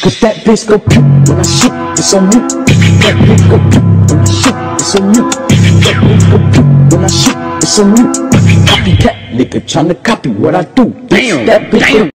Cause that bitch go pew when I shoot, it's on mute. That bitch go pew when I shoot, it's on mute. That bitch go pew when I shoot, it's on mute. Copycat nigga tryna copy what I do. Damn, that bitch go